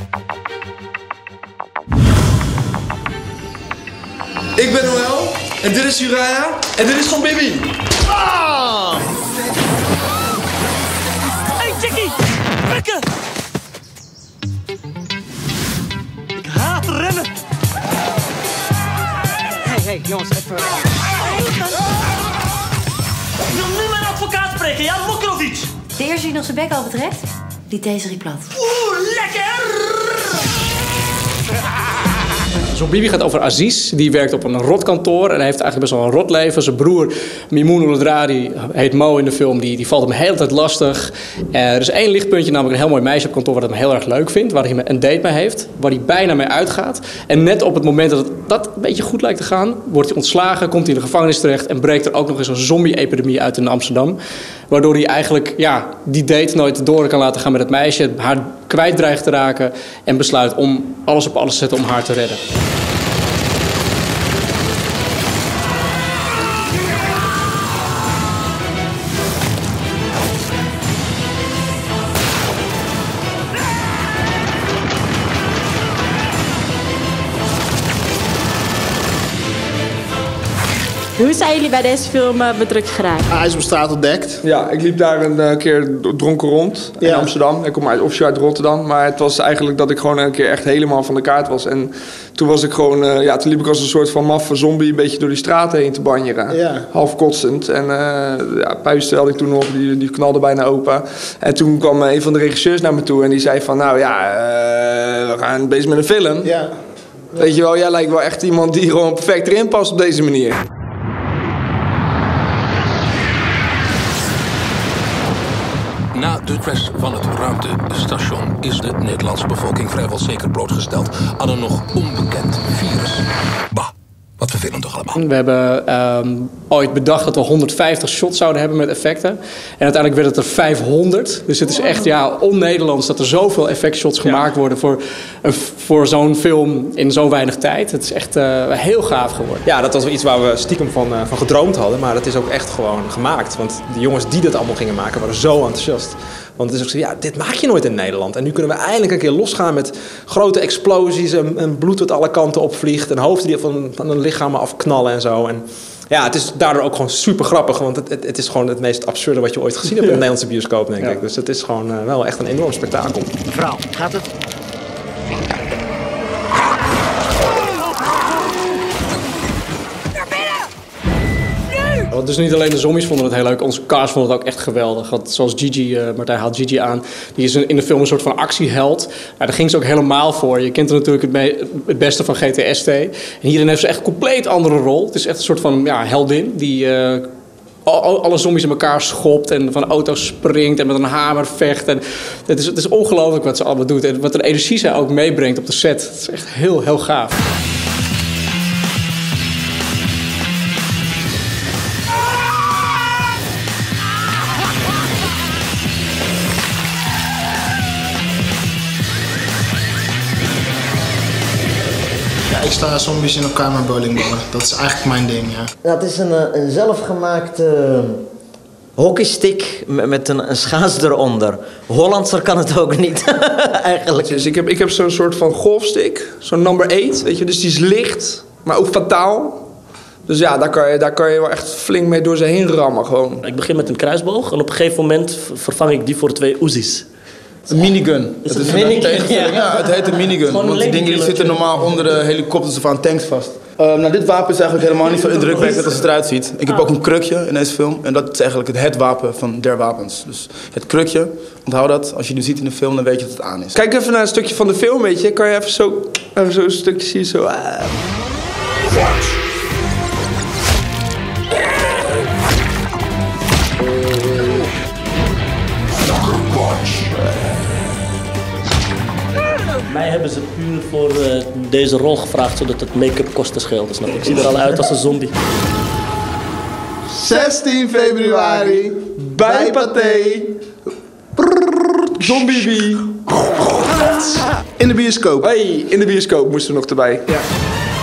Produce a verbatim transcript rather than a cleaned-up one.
Ik ben Noël en dit is Uriah en dit is van Bibi. Ah! Hey Chickie, pikken! Ik haat rennen. Hey, hey, jongens, even... Ik wil nu mijn advocaat spreken, ja? Mokrovic! De eerste die nog zijn bek al betrekt, liet deze die plat. Oeh, lekker! Zo'n Bibi gaat over Aziz, die werkt op een rotkantoor en hij heeft eigenlijk best wel een rot leven. Zijn broer, Mimoun Ouledradi, heet Mo in de film, die, die valt hem de hele tijd lastig. Uh, er is één lichtpuntje, namelijk een heel mooi meisje op kantoor wat hem heel erg leuk vindt, waar hij een date mee heeft, waar hij bijna mee uitgaat. En net op het moment dat het, dat een beetje goed lijkt te gaan, wordt hij ontslagen, komt hij in de gevangenis terecht en breekt er ook nog eens een zombie-epidemie uit in Amsterdam. Waardoor hij eigenlijk ja, die date nooit door kan laten gaan met het meisje, haar kwijt dreigt te raken en besluit om alles op alles te zetten om haar te redden. Hoe zijn jullie bij deze film uh, betrokken geraakt? Ah, hij is op straat ontdekt. Ja, ik liep daar een uh, keer dronken rond in Ja. Amsterdam. Ik kom uit, officieel uit Rotterdam. Maar het was eigenlijk dat ik gewoon een keer echt helemaal van de kaart was. En toen was ik gewoon, uh, ja, toen liep ik als een soort van maffe zombie een beetje door die straten heen te banjeren. Ja. Half kotsend. En uh, ja, puisten had ik toen nog, die, die knalde bijna open. En toen kwam een van de regisseurs naar me toe en die zei van, nou ja, uh, we gaan bezig met een film. Ja. Weet je wel, jij lijkt wel echt iemand die gewoon perfect erin past op deze manier. Na de crash van het ruimtestation is de Nederlandse bevolking vrijwel zeker blootgesteld aan een nog onbekend virus. Bah, wat vervelend toch allemaal. We hebben um, ooit bedacht dat we honderdvijftig shots zouden hebben met effecten. En uiteindelijk werd het er vijfhonderd. Dus het is echt ja, on-Nederlands dat er zoveel effectshots gemaakt worden voor, uh, voor zo'n film in zo weinig tijd. Het is echt uh, heel gaaf geworden. Ja, dat was wel iets waar we stiekem van, uh, van gedroomd hadden. Maar dat is ook echt gewoon gemaakt. Want de jongens die dat allemaal gingen maken waren zo enthousiast. Want het is ook zo, ja, dit maak je nooit in Nederland. En nu kunnen we eindelijk een keer losgaan met grote explosies en, en bloed dat alle kanten opvliegt. En hoofden die van, van hun lichamen afknallen en zo. En ja, het is daardoor ook gewoon super grappig. Want het, het, het is gewoon het meest absurde wat je ooit gezien hebt in de Nederlandse bioscoop, denk ja. ik. Dus het is gewoon uh, wel echt een enorm spektakel. Mevrouw, gaat het? Want dus niet alleen de zombies vonden het heel leuk, onze cast vond het ook echt geweldig. Want zoals Gigi, uh, Martijn haalt Gigi aan, die is in de film een soort van actieheld. Nou, daar ging ze ook helemaal voor. Je kent er natuurlijk het, me- het beste van G T S T. En hierin heeft ze echt een compleet andere rol. Het is echt een soort van ja, heldin die uh, al, alle zombies in elkaar schopt en van auto's springt en met een hamer vecht. En het is, het is ongelooflijk wat ze allemaal doet. En wat een energie zij ook meebrengt op de set. Het is echt heel, heel gaaf. Ik sta zombies in elkaar met bowlingballen. Dat is eigenlijk mijn ding, ja. Dat is een, een zelfgemaakte hockeystick met een, een schaats eronder. Hollandser kan het ook niet, eigenlijk. Dus ik heb, ik heb zo'n soort van golfstick, zo'n number eight, weet je, dus die is licht, maar ook fataal. Dus ja, daar kan je, daar kan je wel echt flink mee door ze heen rammen gewoon. Ik begin met een kruisboog en op een gegeven moment vervang ik die voor twee Uzi's. Een minigun. Is het het is een een minigun? tegenstelling. Ja. ja, het heet een minigun. Gewoon een Want die dingen die ladykiller. zitten normaal onder de helikopters of aan tanks vast. Uh, nou, dit wapen is eigenlijk helemaal niet zo indrukwekkend als het eruit ziet. Ik heb ook een krukje in deze film. En dat is eigenlijk het, het wapen van der wapens. Dus het krukje, onthoud dat. Als je nu ziet in de film, dan weet je dat het aan is. Kijk even naar een stukje van de film, weet je. Kan je even zo, even zo een stukje zien, zo... Uh. Mij hebben ze puur voor uh, deze rol gevraagd, zodat het make-up kosten scheelt. Snap je? Ik zie er al uit als een zombie. zestien februari, bij Pathé. Zombie. In de bioscoop. Hey, in de bioscoop moesten we nog erbij. Ja.